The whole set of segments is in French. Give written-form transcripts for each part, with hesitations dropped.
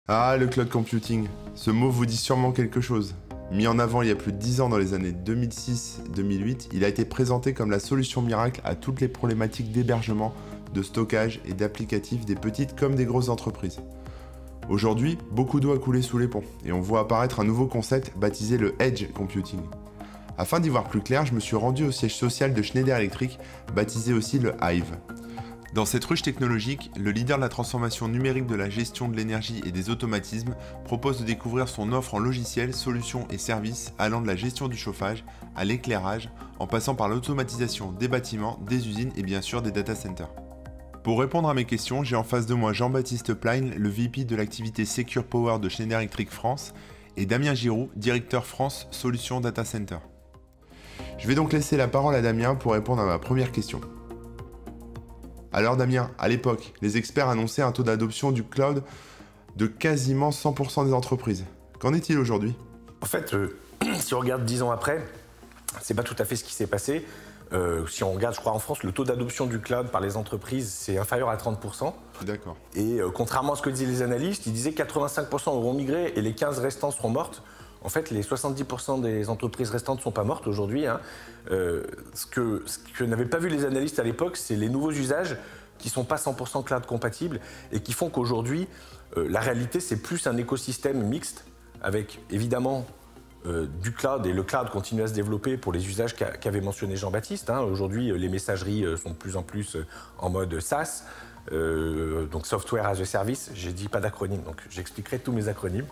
Ah, le cloud computing. Ce mot vous dit sûrement quelque chose. Mis en avant il y a plus de 10 ans dans les années 2006-2008, il a été présenté comme la solution miracle à toutes les problématiques d'hébergement, de stockage et d'applicatifs des petites comme des grosses entreprises. Aujourd'hui, beaucoup d'eau a coulé sous les ponts et on voit apparaître un nouveau concept baptisé le Edge Computing. Afin d'y voir plus clair, je me suis rendu au siège social de Schneider Electric, baptisé aussi le Hive. Dans cette ruche technologique, le leader de la transformation numérique de la gestion de l'énergie et des automatismes propose de découvrir son offre en logiciels, solutions et services allant de la gestion du chauffage à l'éclairage, en passant par l'automatisation des bâtiments, des usines et bien sûr des data centers. Pour répondre à mes questions, j'ai en face de moi Jean-Baptiste Plein, le VP de l'activité Secure Power de Schneider Electric France, et Damien Giroux, directeur France Solutions Data Center. Je vais donc laisser la parole à Damien pour répondre à ma première question. Alors Damien, à l'époque, les experts annonçaient un taux d'adoption du cloud de quasiment 100% des entreprises. Qu'en est-il aujourd'hui ? En fait, si on regarde 10 ans après, c'est pas tout à fait ce qui s'est passé. Si on regarde, je crois, en France, le taux d'adoption du cloud par les entreprises, c'est inférieur à 30%. D'accord. Et contrairement à ce que disaient les analystes, ils disaient que 85% auront migré et les 15 restants seront mortes. En fait, les 70% des entreprises restantes ne sont pas mortes aujourd'hui. Ce que n'avaient pas vu les analystes à l'époque, c'est les nouveaux usages qui ne sont pas 100% cloud compatibles et qui font qu'aujourd'hui, la réalité, c'est plus un écosystème mixte avec évidemment du cloud, et le cloud continue à se développer pour les usages qu'avait mentionné Jean-Baptiste. Aujourd'hui, les messageries sont de plus en plus en mode SaaS, donc Software as a Service. J'ai dit pas d'acronyme, donc j'expliquerai tous mes acronymes.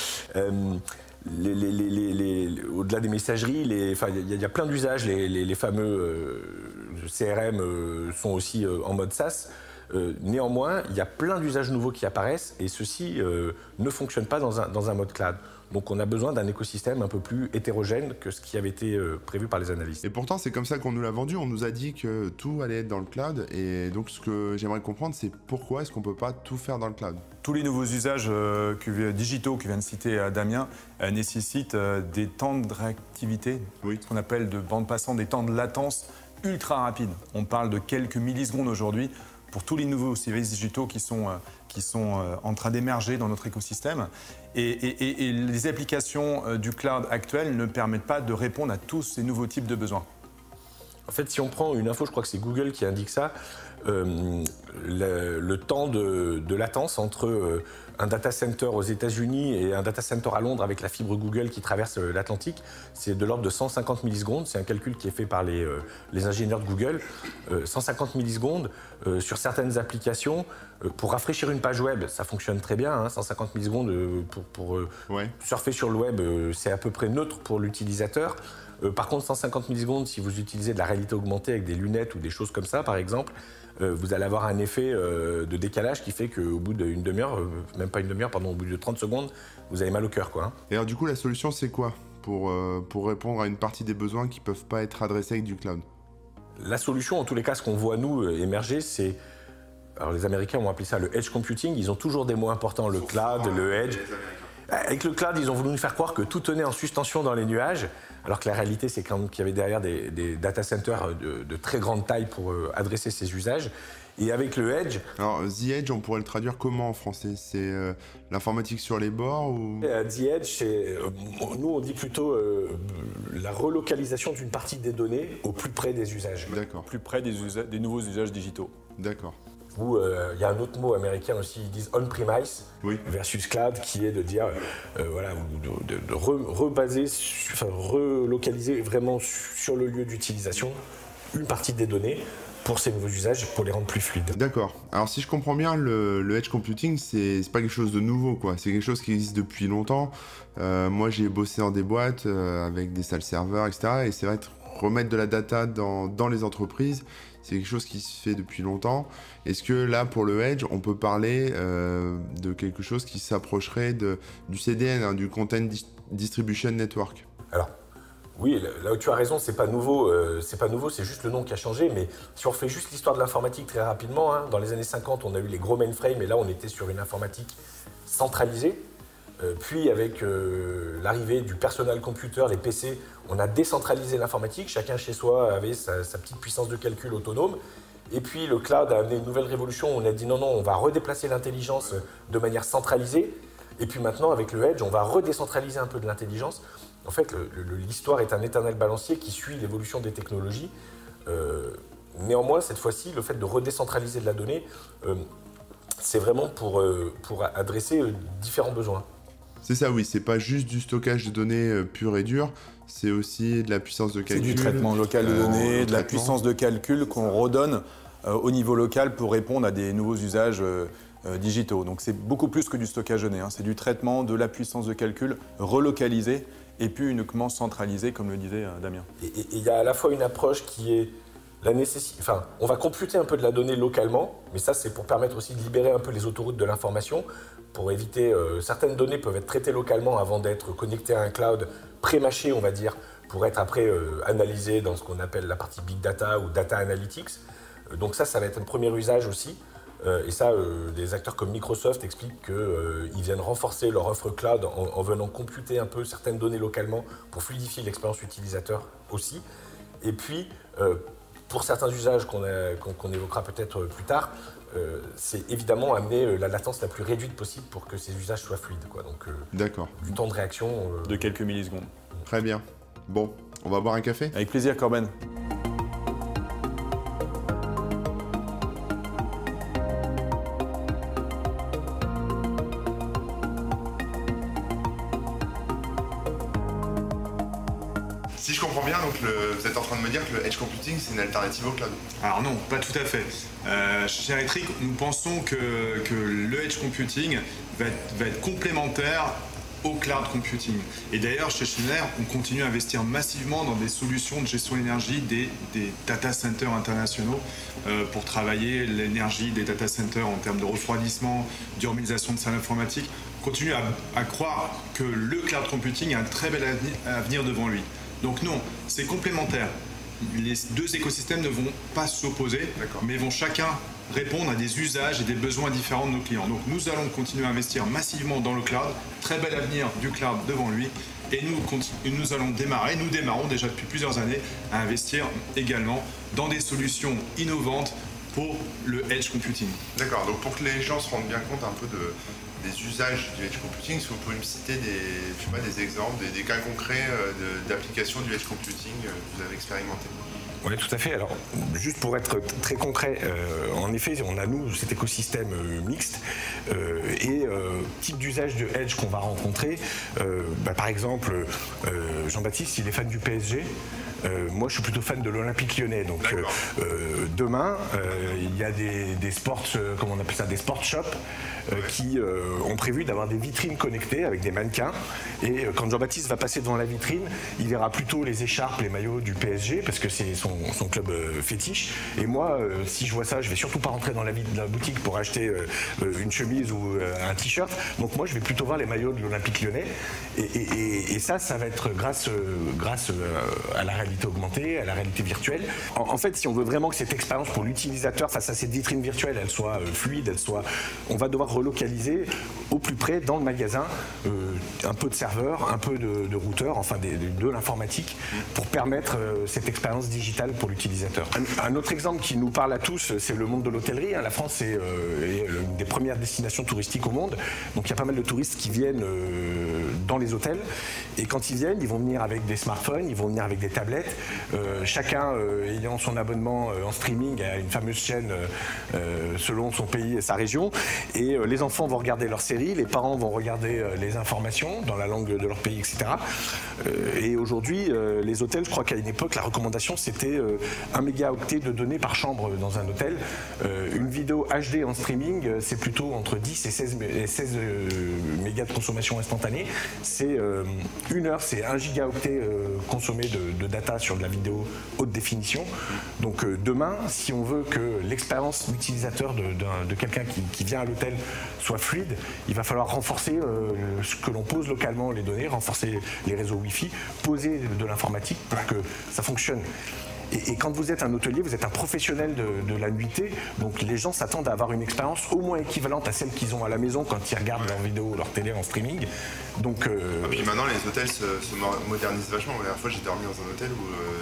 Au-delà des messageries, il y a plein d'usages. Les fameux CRM sont aussi en mode SaaS. Néanmoins, il y a plein d'usages nouveaux qui apparaissent et ceux-ci ne fonctionnent pas dans un mode cloud. Donc on a besoin d'un écosystème un peu plus hétérogène que ce qui avait été prévu par les analystes. Et pourtant, c'est comme ça qu'on nous l'a vendu. On nous a dit que tout allait être dans le cloud. Et donc, ce que j'aimerais comprendre, c'est pourquoi est-ce qu'on ne peut pas tout faire dans le cloud ? Tous les nouveaux usages digitaux que vient de citer Damien nécessitent des temps de réactivité, oui, ce qu'on appelle de bande passante, des temps de latence ultra rapides. On parle de quelques millisecondes aujourd'hui pour tous les nouveaux services digitaux qui sont en train d'émerger dans notre écosystème. Et les applications du cloud actuel ne permettent pas de répondre à tous ces nouveaux types de besoins. En fait, si on prend une info, je crois que c'est Google qui indique ça, le temps de latence entre un data center aux États-Unis et un data center à Londres avec la fibre Google qui traverse l'Atlantique, c'est de l'ordre de 150 millisecondes. C'est un calcul qui est fait par les ingénieurs de Google. 150 millisecondes sur certaines applications. Pour rafraîchir une page web, ça fonctionne très bien. 150 millisecondes pour surfer sur le web, c'est à peu près neutre pour l'utilisateur. Par contre, 150 millisecondes, si vous utilisez de la réalité augmentée avec des lunettes ou des choses comme ça, par exemple, vous allez avoir un effet de décalage qui fait qu'au bout d'une demi-heure, même pas une demi-heure, pardon, au bout de 30 secondes, vous avez mal au cœur, quoi. Et alors du coup, la solution, c'est quoi pour répondre à une partie des besoins qui ne peuvent pas être adressés avec du cloud ? La solution, en tous les cas, ce qu'on voit, nous, émerger, c'est... Alors, les Américains ont appelé ça le Edge Computing. Ils ont toujours des mots importants, le cloud, le Edge. Avec le cloud, ils ont voulu nous faire croire que tout tenait en suspension dans les nuages, alors que la réalité, c'est quand même qu'il y avait derrière des data centers de très grande taille pour adresser ces usages. Et avec le Edge... Alors, The Edge, on pourrait le traduire comment en français ? C'est l'informatique sur les bords ou... The Edge, c'est... nous, on dit plutôt la relocalisation d'une partie des données au plus près des usages. D'accord. Plus près des nouveaux usages digitaux. D'accord. Ou il y a un autre mot américain aussi, ils disent on-premise versus cloud, qui est de dire, de rebaser, relocaliser vraiment sur le lieu d'utilisation une partie des données pour ces nouveaux usages, pour les rendre plus fluides. D'accord. Alors si je comprends bien, le Edge Computing, c'est pas quelque chose de nouveau, quoi. C'est quelque chose qui existe depuis longtemps. Moi, j'ai bossé dans des boîtes avec des salles serveurs, etc. Et c'est vrai, remettre de la data dans les entreprises, c'est quelque chose qui se fait depuis longtemps. Est-ce que là, pour le Edge, on peut parler de quelque chose qui s'approcherait du CDN, du Content Distribution Network ? Alors, oui, là où tu as raison, c'est pas nouveau, c'est juste le nom qui a changé. Mais si on refait juste l'histoire de l'informatique très rapidement, dans les années 50, on a eu les gros mainframes, et là, on était sur une informatique centralisée. Puis avec l'arrivée du personal computer, les PC, on a décentralisé l'informatique. Chacun chez soi avait sa petite puissance de calcul autonome. Et puis le cloud a amené une nouvelle révolution. On a dit non, on va redéplacer l'intelligence de manière centralisée. Et puis maintenant, avec le Edge, on va redécentraliser un peu de l'intelligence. En fait, l'histoire est un éternel balancier qui suit l'évolution des technologies. Néanmoins, cette fois-ci, le fait de redécentraliser de la donnée, c'est vraiment pour adresser différents besoins. C'est ça, oui. C'est pas juste du stockage de données pur et dur. C'est aussi de la puissance de calcul. C'est du traitement local de données, de la puissance de calcul qu'on redonne au niveau local pour répondre à des nouveaux usages digitaux. Donc c'est beaucoup plus que du stockage de données. C'est du traitement de la puissance de calcul relocalisée et plus uniquement centralisée, comme le disait Damien. Et il y a à la fois une approche qui est la nécessité. Enfin, on va computer un peu de la donnée localement, mais ça c'est pour permettre aussi de libérer un peu les autoroutes de l'information, pour éviter certaines données peuvent être traitées localement avant d'être connectées à un cloud pré-mâché, on va dire, pour être après analysées dans ce qu'on appelle la partie big data ou data analytics. Donc ça va être un premier usage aussi. Et ça, des acteurs comme Microsoft expliquent qu'ils viennent renforcer leur offre cloud en venant computer un peu certaines données localement pour fluidifier l'expérience utilisateur aussi. Et puis, pour certains usages qu'on évoquera peut-être plus tard, c'est évidemment amener la latence la plus réduite possible pour que ces usages soient fluides. Donc, d'accord. Du temps de réaction... de quelques millisecondes. Très bien. Bon, on va boire un café ? Avec plaisir, Corben. Si je comprends bien, donc vous êtes en train de me dire que le edge computing, c'est une alternative au cloud. Alors non, pas tout à fait. Chez Eritric, nous pensons que le edge computing va être complémentaire au cloud computing. Et d'ailleurs, chez Schneider, on continue à investir massivement dans des solutions de gestion d'énergie des data centers internationaux pour travailler l'énergie des data centers en termes de refroidissement, d'urbanisation de salles informatiques. On continue à croire que le cloud computing a un très bel avenir devant lui. Donc non, c'est complémentaire. Les deux écosystèmes ne vont pas s'opposer, mais vont chacun répondre à des usages et des besoins différents de nos clients. Donc nous allons continuer à investir massivement dans le cloud, très bel avenir du cloud devant lui, et nous allons nous démarrons déjà depuis plusieurs années à investir également dans des solutions innovantes pour le edge computing. D'accord, donc pour que les gens se rendent bien compte un peu des usages du edge computing, si vous pouvez me citer des exemples, des cas concrets d'application du edge computing que vous avez expérimenté. Oui, tout à fait. Alors, juste pour être très concret, en effet, on a, nous, cet écosystème mixte et type d'usage de Edge qu'on va rencontrer. Par exemple, Jean-Baptiste, il est fan du PSG. Moi, je suis plutôt fan de l'Olympique Lyonnais. Donc, demain, il y a des sports, comment on appelle ça, des sport shops qui ont prévu d'avoir des vitrines connectées avec des mannequins. Et quand Jean-Baptiste va passer devant la vitrine, il verra plutôt les écharpes, les maillots du PSG, parce que c'est son club fétiche. Et moi, si je vois ça, je vais surtout pas rentrer dans la boutique pour acheter une chemise ou un t-shirt. Donc moi, je vais plutôt voir les maillots de l'Olympique Lyonnais. Et ça va être grâce à la réalité augmentée, à la réalité virtuelle. En fait, si on veut vraiment que cette expérience pour l'utilisateur face à cette vitrine virtuelle, elle soit fluide, on va devoir relocaliser au plus près dans le magasin un peu de serveurs, un peu de routeurs, enfin de l'informatique pour permettre cette expérience digitale pour l'utilisateur. Un autre exemple qui nous parle à tous, c'est le monde de l'hôtellerie. La France est l'une des premières destinations touristiques au monde. Donc il y a pas mal de touristes qui viennent dans les hôtels. Et quand ils viennent, ils vont venir avec des smartphones, ils vont venir avec des tablettes. Chacun ayant son abonnement en streaming à une fameuse chaîne selon son pays et sa région. Et les enfants vont regarder leurs séries, les parents vont regarder les informations dans la langue de leur pays, etc. Et aujourd'hui, les hôtels, je crois qu'à une époque, la recommandation, c'était 1 mégaoctet de données par chambre dans un hôtel. Une vidéo HD en streaming, c'est plutôt entre 10 et 16 mégas de consommation instantanée. C'est 1 heure, c'est 1 gigaoctet consommé de data sur de la vidéo haute définition. Donc demain, si on veut que l'expérience utilisateur de quelqu'un qui vient à l'hôtel soit fluide, il va falloir renforcer ce que l'on pose localement, les données, renforcer les réseaux Wi-Fi, poser de l'informatique pour que ça fonctionne. Et quand vous êtes un hôtelier, vous êtes un professionnel de la nuitée, donc les gens s'attendent à avoir une expérience au moins équivalente à celle qu'ils ont à la maison quand ils regardent leur vidéo ou leur télé en streaming. Donc, et puis maintenant, les hôtels se modernisent vachement. La dernière fois, j'ai dormi dans un hôtel où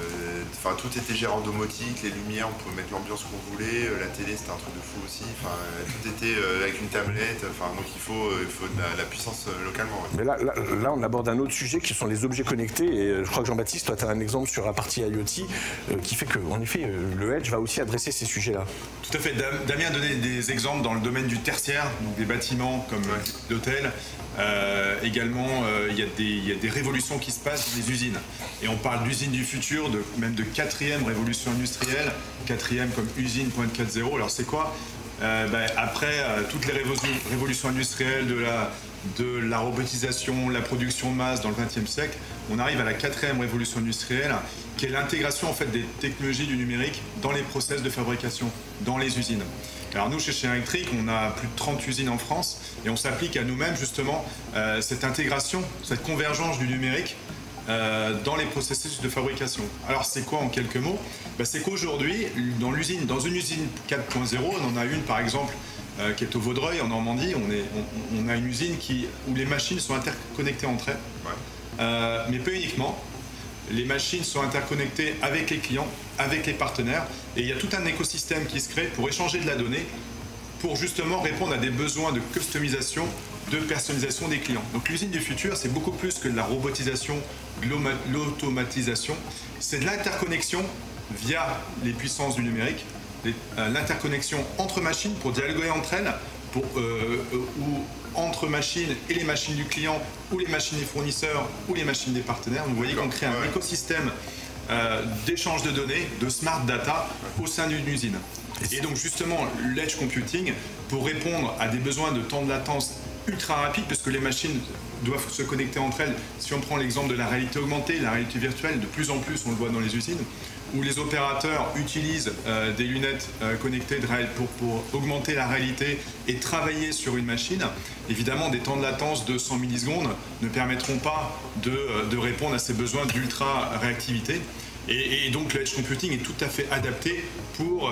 tout était géré en domotique, les lumières, on pouvait mettre l'ambiance qu'on voulait, la télé c'était un truc de fou aussi, tout était avec une tablette, donc il faut de la puissance localement. Ouais. Mais là, on aborde un autre sujet qui sont les objets connectés, et je crois que Jean-Baptiste, toi tu as un exemple sur la partie IoT qui fait qu'en effet, le Edge va aussi adresser ces sujets-là. Tout à fait, Damien a donné des exemples dans le domaine du tertiaire, donc des bâtiments comme l'hôtel. Également, il y a des révolutions qui se passent dans les usines. Et on parle d'usines du futur, même de 4e révolution industrielle, 4e comme usine 4.0. Alors c'est quoi après toutes les révolutions industrielles de la robotisation, la production de masse dans le XXe siècle, on arrive à la 4e révolution industrielle, qui est l'intégration en fait des technologies du numérique dans les process de fabrication, dans les usines. Alors nous, chez Schneider Electric, on a plus de 30 usines en France et on s'applique à nous-mêmes justement cette intégration, cette convergence du numérique dans les processus de fabrication. Alors c'est quoi en quelques mots? C'est qu'aujourd'hui, dans une usine 4.0, on en a une par exemple qui est au Vaudreuil en Normandie, on a une usine où les machines sont interconnectées entre elles, mais pas uniquement. Les machines sont interconnectées avec les clients, avec les partenaires, et il y a tout un écosystème qui se crée pour échanger de la donnée, pour justement répondre à des besoins de customisation, de personnalisation des clients. Donc l'usine du futur, c'est beaucoup plus que de la robotisation, de l'automatisation, c'est de l'interconnexion via les puissances du numérique, l'interconnexion entre machines pour dialoguer entre elles, ou entre machines et les machines du client, ou les machines des fournisseurs, ou les machines des partenaires. Vous voyez qu'on crée un écosystème d'échange de données, de smart data au sein d'une usine. Et donc justement, l'edge computing, pour répondre à des besoins de temps de latence ultra rapide, parce que les machines doivent se connecter entre elles. Si on prend l'exemple de la réalité augmentée, la réalité virtuelle, de plus en plus on le voit dans les usines, où les opérateurs utilisent des lunettes connectées pour augmenter la réalité et travailler sur une machine. Évidemment, des temps de latence de 100 millisecondes ne permettront pas de répondre à ces besoins d'ultra réactivité. Et donc l'edge computing est tout à fait adapté pour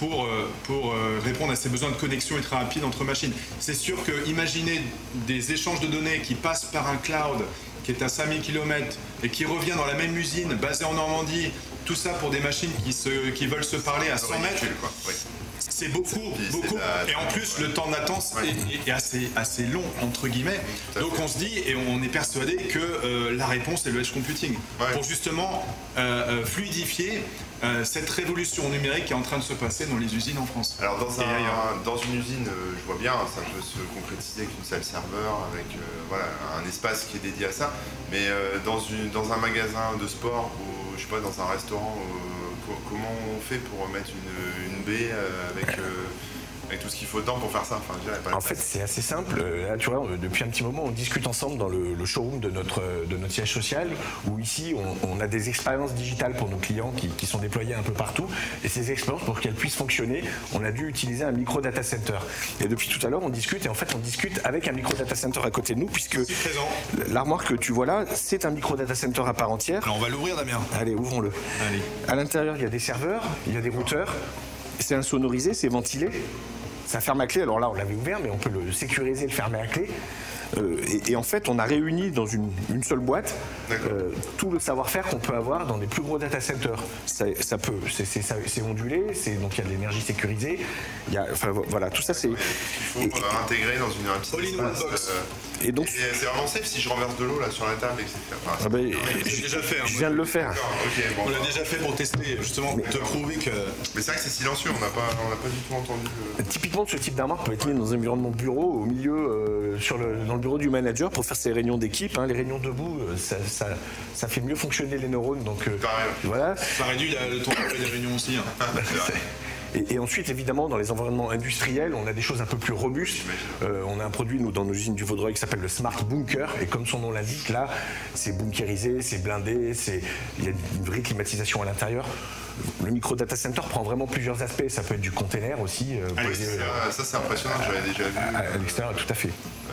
répondre à ces besoins de connexion ultra rapide entre machines. C'est sûr que imaginez des échanges de données qui passent par un cloud qui est à 5000 km et qui revient dans la même usine basée en Normandie, tout ça pour des machines qui veulent se parler à 100 mètres. C'est beaucoup. Et en plus, le temps de latence est assez long, entre guillemets. Donc on se dit, et on est persuadé que la réponse est le edge computing. Pour justement fluidifier cette révolution numérique qui est en train de se passer dans les usines en France. Alors dans une usine, je vois bien, ça peut se concrétiser avec une salle serveur, avec un espace qui est dédié à ça. Mais dans un magasin de sport ou je sais pas, dans un restaurant, comment on fait pour mettre une baie avec tout ce qu'il faut dedans pour faire ça? En fait, c'est assez simple. Là, tu vois, depuis un petit moment, on discute ensemble dans le showroom de notre siège social, où ici, on a des expériences digitales pour nos clients qui sont déployées un peu partout. Et ces expériences, pour qu'elles puissent fonctionner, on a dû utiliser un micro data center. Et depuis tout à l'heure, on discute, et en fait, on discute avec un micro data center à côté de nous, puisque l'armoire que tu vois là, c'est un micro data center à part entière. Alors, on va l'ouvrir, Damien. Allez, ouvrons-le. Allez. À l'intérieur, il y a des serveurs, il y a des routeurs. C'est insonorisé, c'est ventilé. Ça ferme à clé, alors là on l'avait ouvert, mais on peut le sécuriser, le fermer à clé. Et en fait, on a réuni dans une seule boîte tout le savoir-faire qu'on peut avoir dans des plus gros data centers. C'est ondulé, donc il y a de l'énergie sécurisée. Voilà, tout ça c'est. Il faut intégrer dans une petite box. Et donc, c'est vraiment safe si je renverse de l'eau là sur la table, etc. J'ai déjà fait. Je viens de le faire. On l'a déjà fait pour tester, justement, pour te prouver que. Mais c'est vrai que c'est silencieux, on n'a pas du tout entendu. Typiquement, ce type d'armoire peut être mis dans un environnement bureau, au milieu, dans le bureau du manager pour faire ses réunions d'équipe. Les réunions debout, ça fait mieux fonctionner les neurones. Donc, voilà. Ça réduit le temps de des réunions aussi. Et ensuite, évidemment, dans les environnements industriels, on a des choses un peu plus robustes. On a un produit, nous, dans nos usines du Vaudreuil qui s'appelle le Smart Bunker. Et comme son nom l'indique, là, c'est bunkérisé, c'est blindé, il y a une vraie climatisation à l'intérieur. Le micro data center prend vraiment plusieurs aspects. Ça peut être du container aussi. Ça, c'est impressionnant, j'avais déjà vu. À l'extérieur, tout à fait.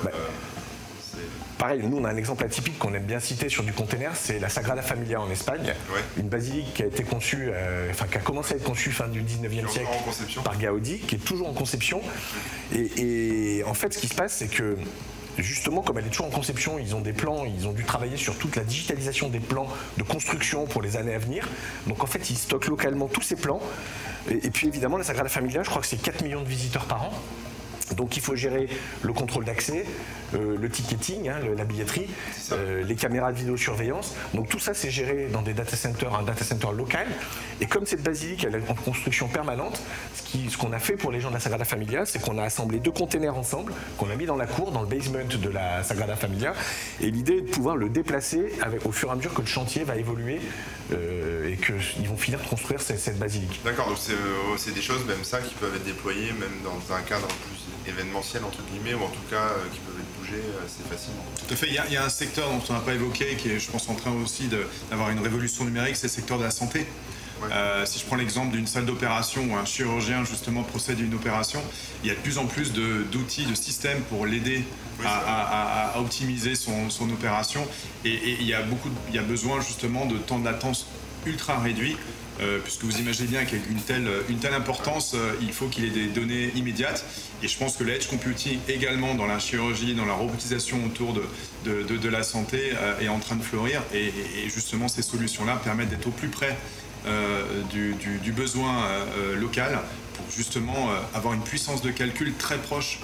Pareil, nous on a un exemple atypique qu'on aime bien citer sur du container, c'est la Sagrada Familia en Espagne, une basilique qui a été conçue, qui a commencé à être conçue fin du 19e siècle par Gaudi, qui est toujours en conception. Et en fait, ce qui se passe, c'est que justement, comme elle est toujours en conception, ils ont des plans, ils ont dû travailler sur toute la digitalisation des plans de construction pour les années à venir. Donc en fait, ils stockent localement tous ces plans. Et puis évidemment, la Sagrada Familia, je crois que c'est 4 millions de visiteurs par an. Donc il faut gérer le contrôle d'accès, le ticketing, la billetterie, les caméras de vidéosurveillance. Donc tout ça c'est géré dans des data centers, un data center local. Et comme cette basilique elle est en construction permanente, ce qu'on a fait pour les gens de la Sagrada Familia, c'est qu'on a assemblé 2 containers ensemble, qu'on a mis dans la cour, dans le basement de la Sagrada Familia. Et l'idée est de pouvoir le déplacer au fur et à mesure que le chantier va évoluer et qu'ils vont finir de construire cette basilique. D'accord, donc c'est des choses même ça qui peuvent être déployées même dans un cadre plus événementiel entre guillemets, ou en tout cas qui peuvent être bougées assez facilement. Tout à fait, il y a un secteur dont on n'a pas évoqué qui est, je pense, en train aussi d'avoir une révolution numérique, c'est le secteur de la santé. Ouais. Si je prends l'exemple d'une salle d'opération où un chirurgien justement procède à une opération, il y a de plus en plus d'outils, de systèmes pour l'aider à optimiser son opération, et il y a besoin justement de temps de latence ultra réduit. Puisque vous imaginez bien qu'avec une telle importance, il faut qu'il ait des données immédiates. Et je pense que l'edge computing également dans la chirurgie, dans la robotisation autour de la santé est en train de fleurir. Et justement, ces solutions-là permettent d'être au plus près du besoin local pour justement avoir une puissance de calcul très proche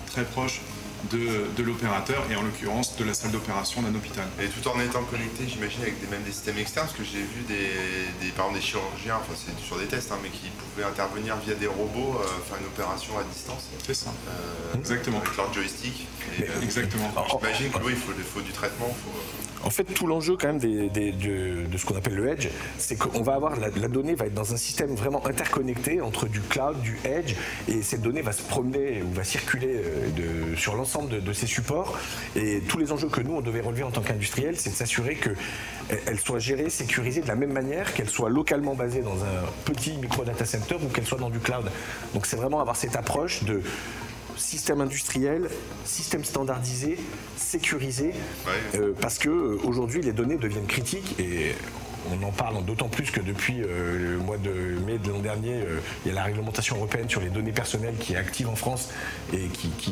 de l'opérateur, et en l'occurrence de la salle d'opération d'un hôpital. Et tout en étant connecté, j'imagine, avec même des systèmes externes, parce que j'ai vu par exemple des chirurgiens, enfin c'est sur des tests, mais qui pouvaient intervenir via des robots, faire une opération à distance. C'est ça. Exactement. Avec leur joystick. Exactement. J'imagine qu'il faut du traitement. En fait, tout l'enjeu quand même de ce qu'on appelle le edge, c'est qu'on va avoir la donnée va être dans un système vraiment interconnecté entre du cloud, du edge, et cette donnée va se promener ou va circuler sur l'ensemble de ces supports. Et tous les enjeux que nous on devait relever en tant qu'industriel, c'est de s'assurer qu'elle soit gérée, sécurisée de la même manière, qu'elle soit localement basée dans un petit micro data center ou qu'elle soit dans du cloud. Donc c'est vraiment avoir cette approche de système industriel, système standardisé, sécurisé, parce que aujourd'hui les données deviennent critiques, et on en parle d'autant plus que depuis le mois de mai de l'an dernier, il y a la réglementation européenne sur les données personnelles qui est active en France et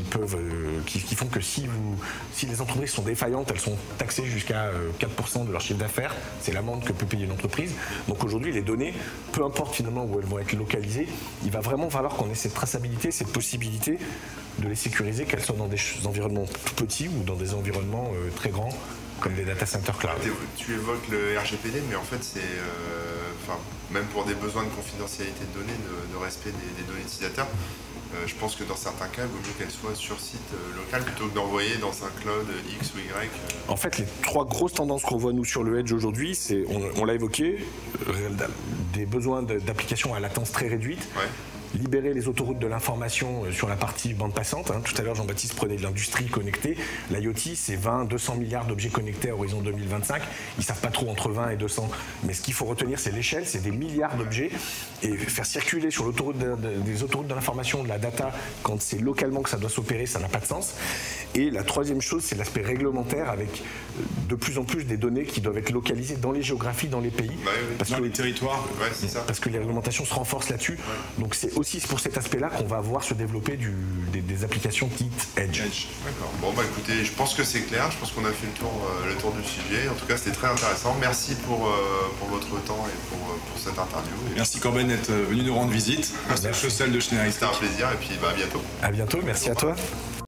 qui font que si les entreprises sont défaillantes, elles sont taxées jusqu'à 4% de leur chiffre d'affaires. C'est l'amende que peut payer une entreprise. Donc aujourd'hui, les données, peu importe finalement où elles vont être localisées, il va vraiment falloir qu'on ait cette traçabilité, cette possibilité de les sécuriser, qu'elles soient dans des environnements tout petits ou dans des environnements très grands, comme des data centers cloud. Tu évoques le RGPD, mais en fait, c'est, même pour des besoins de confidentialité de données, de respect des données utilisateurs, je pense que dans certains cas, il vaut mieux qu'elles soient sur site local plutôt que d'envoyer dans un cloud X ou Y. En fait, les 3 grosses tendances qu'on voit nous sur le edge aujourd'hui, c'est, on l'a évoqué, des besoins d'applications à latence très réduite. Ouais. Libérer les autoroutes de l'information sur la partie bande passante. Tout à l'heure, Jean-Baptiste prenait de l'industrie connectée. L'IoT, c'est 20-200 milliards d'objets connectés à horizon 2025. Ils ne savent pas trop entre 20 et 200. Mais ce qu'il faut retenir, c'est l'échelle, c'est des milliards d'objets. Et faire circuler sur des autoroutes de l'information, de la data, quand c'est localement que ça doit s'opérer, ça n'a pas de sens. Et la troisième chose, c'est l'aspect réglementaire, avec de plus en plus des données qui doivent être localisées dans les géographies, dans les pays. Parce que les territoires. C'est ça. Parce que les réglementations se renforcent là-dessus. Donc c'est aussi pour cet aspect-là qu'on va voir se développer des applications dites Edge. D'accord. Bon, écoutez, je pense que c'est clair. Je pense qu'on a fait le tour du sujet. En tout cas, c'était très intéressant. Merci pour votre temps et pour cette interview. Merci Corben d'être venu nous rendre visite. Merci Chaussel de Schneider. C'était un plaisir et puis à bientôt. À bientôt. Merci à toi.